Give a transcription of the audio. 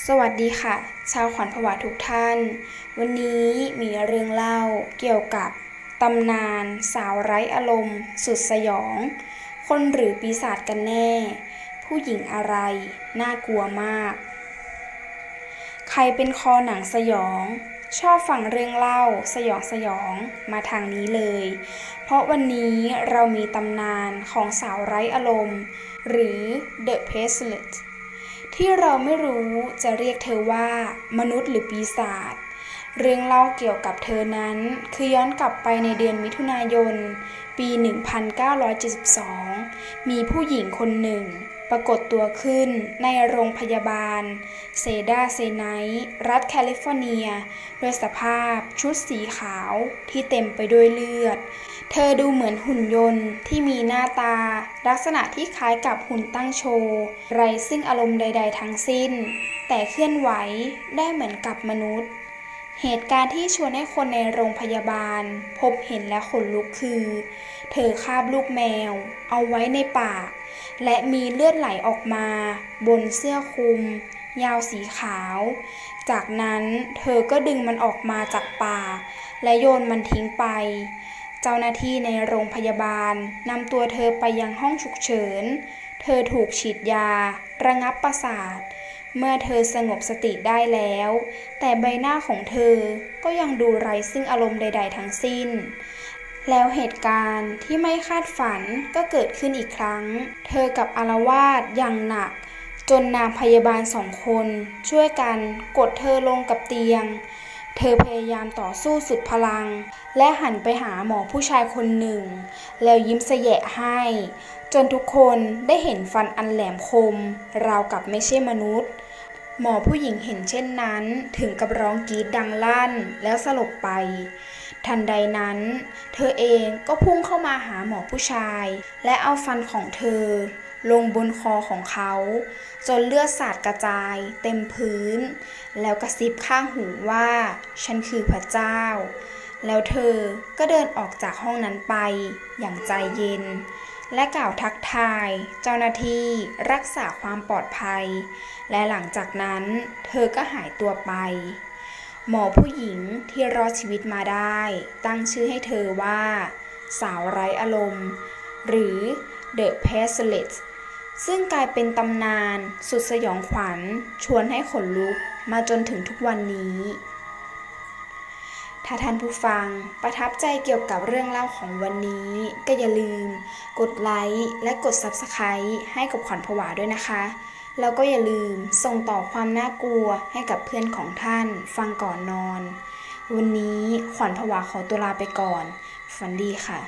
สวัสดีค่ะชาวขวัญผวาทุกท่านวันนี้มีเรื่องเล่าเกี่ยวกับตำนานสาวไร้อารมณ์สุดสยองคนหรือปีศาจกันแน่ผู้หญิงอะไรน่ากลัวมากใครเป็นคอหนังสยองชอบฟังเรื่องเล่าสยองมาทางนี้เลยเพราะวันนี้เรามีตำนานของสาวไร้อารมณ์หรือ The Pestilenceที่เราไม่รู้จะเรียกเธอว่ามนุษย์หรือปีศาจเรื่องเล่าเกี่ยวกับเธอนั้นคือย้อนกลับไปในเดือนมิถุนายนปี 1972 มีผู้หญิงคนหนึ่งปรากฏตัวขึ้นในโรงพยาบาลเซดาเซไนท์รัฐแคลิฟอร์เนียด้วยสภาพชุดสีขาวที่เต็มไปด้วยเลือดเธอดูเหมือนหุ่นยนต์ที่มีหน้าตาลักษณะที่คล้ายกับหุ่นตั้งโชว์ไร้ซึ่งอารมณ์ใดๆทั้งสิ้นแต่เคลื่อนไหวได้เหมือนกับมนุษย์เหตุการณ์ที่ชวนให้คนในโรงพยาบาลพบเห็นและขนลุกคือเธอคาบลูกแมวเอาไว้ในปากและมีเลือดไหลออกมาบนเสื้อคลุมยาวสีขาวจากนั้นเธอก็ดึงมันออกมาจากปากและโยนมันทิ้งไปเจ้าหน้าที่ในโรงพยาบาลนำตัวเธอไปยังห้องฉุกเฉินเธอถูกฉีดยาระงับประสาทเมื่อเธอสงบสติได้แล้วแต่ใบหน้าของเธอก็ยังดูไร้ซึ่งอารมณ์ใดๆทั้งสิ้นแล้วเหตุการณ์ที่ไม่คาดฝันก็เกิดขึ้นอีกครั้งเธอกับอาละวาดอย่างหนักจนนางพยาบาล2 คนช่วยกันกดเธอลงกับเตียงเธอพยายามต่อสู้สุดพลังและหันไปหาหมอผู้ชายคนหนึ่งแล้วยิ้มแยะให้จนทุกคนได้เห็นฟันอันแหลมคมราวกับไม่ใช่มนุษย์หมอผู้หญิงเห็นเช่นนั้นถึงกับร้องกรีดดังลั่นแล้วสลบไปทันใดนั้นเธอเองก็พุ่งเข้ามาหาหมอผู้ชายและเอาฟันของเธอลงบนคอของเขาจนเลือดสาดกระจายเต็มพื้นแล้วกระซิบข้างหูว่าฉันคือพระเจ้าแล้วเธอก็เดินออกจากห้องนั้นไปอย่างใจเย็นและกล่าวทักทายเจ้าหน้าที่รักษาความปลอดภัยและหลังจากนั้นเธอก็หายตัวไปหมอผู้หญิงที่รอดชีวิตมาได้ตั้งชื่อให้เธอว่าสาวไร้อารมณ์หรือ The Pestilence ซึ่งกลายเป็นตำนานสุดสยองขวัญชวนให้ขนลุกมาจนถึงทุกวันนี้ถ้าท่านผู้ฟังประทับใจเกี่ยวกับเรื่องเล่าของวันนี้ก็อย่าลืมกดไลค์และกด Subscribe ให้กับขวัญผวาด้วยนะคะแล้วก็อย่าลืมส่งต่อความน่ากลัวให้กับเพื่อนของท่านฟังก่อนนอนวันนี้ขวัญผวาขอตัวลาไปก่อนฝันดีค่ะ